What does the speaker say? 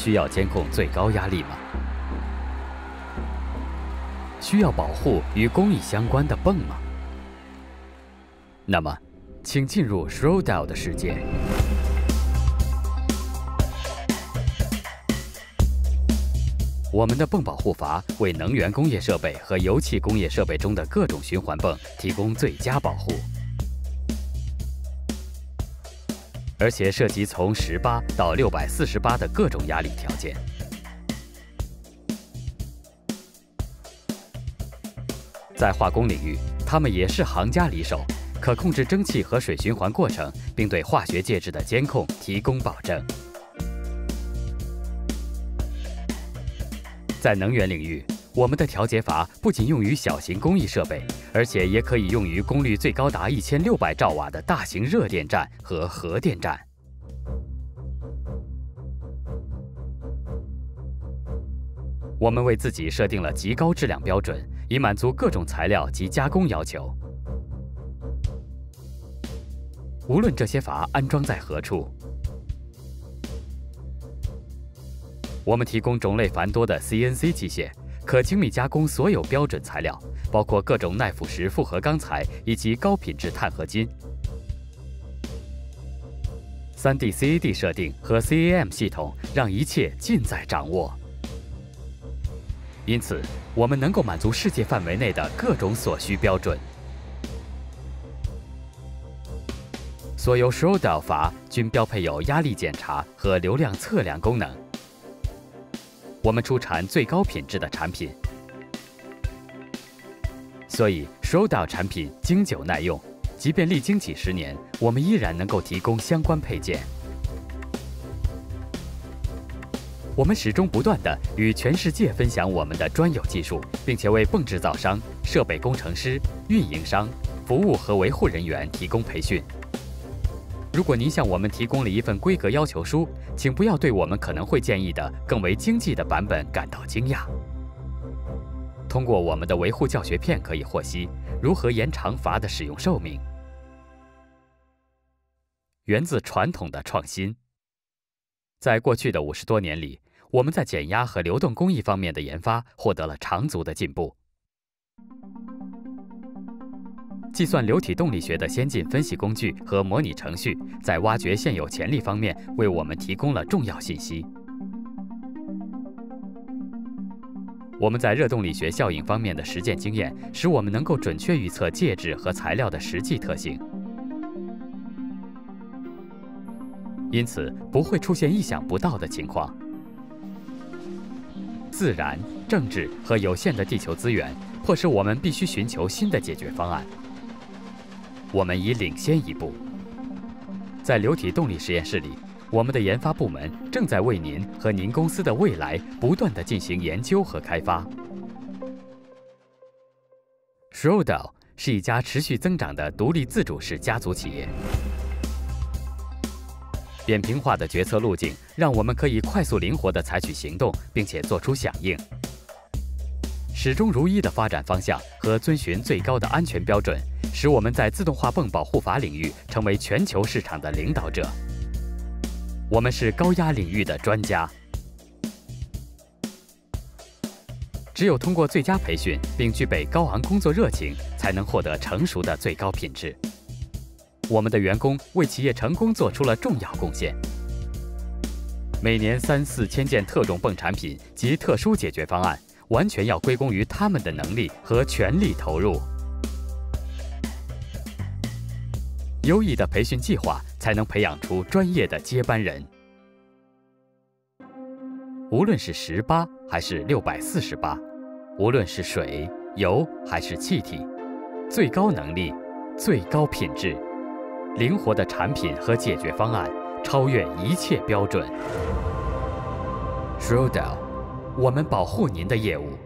需要监控最高压力吗？需要保护与公益相关的泵吗？那么，请进入 Schrodel 的世界。我们的泵保护阀为能源工业设备和油气工业设备中的各种循环泵提供最佳保护，而且涉及从18到648的各种压力条件。在化工领域，它们也是行家里手，可控制蒸汽和水循环过程，并对化学介质的监控提供保证。在能源领域，我们的调节阀不仅用于小型工艺设备，而且也可以用于功率最高达1600兆瓦的大型热电站和核电站。我们为自己设定了极高质量标准，以满足各种材料及加工要求。无论这些阀安装在何处，我们提供种类繁多的 CNC 机械，可精密加工所有标准材料，包括各种耐腐蚀复合钢材以及高品质钛合金。3D CAD 设定和 CAM 系统让一切尽在掌握。因此，我们能够满足世界范围内的各种所需标准。所有 Schrodel 阀均标配有压力检查和流量测量功能。我们出产最高品质的产品，所以 Schrodel 产品经久耐用，即便历经几十年，我们依然能够提供相关配件。我们始终不断地与全世界分享我们的专有技术，并且为泵制造商、设备工程师、运营商、服务和维护人员提供培训。如果您向我们提供了一份规格要求书，请不要对我们可能会建议的更为经济的版本感到惊讶。通过我们的维护教学片可以获悉如何延长阀的使用寿命。源自传统的创新。在过去的50多年里，我们在减压和流动工艺方面的研发获得了长足的进步。计算流体动力学的先进分析工具和模拟程序，在挖掘现有潜力方面为我们提供了重要信息。我们在热动力学效应方面的实践经验，使我们能够准确预测介质和材料的实际特性，因此不会出现意想不到的情况。自然、政治和有限的地球资源，迫使我们必须寻求新的解决方案。我们已领先一步。在流体动力实验室里，我们的研发部门正在为您和您公司的未来不断地进行研究和开发。Schrodel 是一家持续增长的独立自主式家族企业。扁平化的决策路径让我们可以快速灵活地采取行动，并且做出响应。始终如一的发展方向和遵循最高的安全标准，使我们在自动化泵保护阀领域成为全球市场的领导者。我们是高压领域的专家。只有通过最佳培训并具备高昂工作热情，才能获得成熟的最高品质。我们的员工为企业成功做出了重要贡献。每年3、4千件特种泵产品及特殊解决方案，完全要归功于他们的能力和全力投入。优异的培训计划才能培养出专业的接班人。无论是18还是648，无论是水、油还是气体，最高能力、最高品质、灵活的产品和解决方案，超越一切标准。Schrodel，我们保护您的业务。